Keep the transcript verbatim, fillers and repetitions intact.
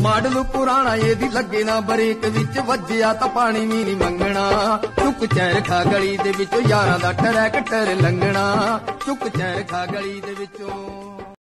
Model ਪੁਰਾਣਾ ਇਹਦੀ ਲੱਗੇ ਨਾ ਬਰੇਕ ਵਿੱਚ ਵੱਜਿਆ ਤਾਂ ਪਾਣੀ ਵੀ ਨਹੀਂ ਮੰਗਣਾ। ਚੁੱਕ ਚੈਰਖਾ ਗਲੀ ਦੇ ਵਿੱਚੋਂ ਯਾਰਾਂ ਦਾ ਟਰੈਕਟਰ ਲੰਘਣਾ। ਚੁੱਕ ਚੈਰਖਾ ਗਲੀ ਦੇ ਵਿੱਚੋਂ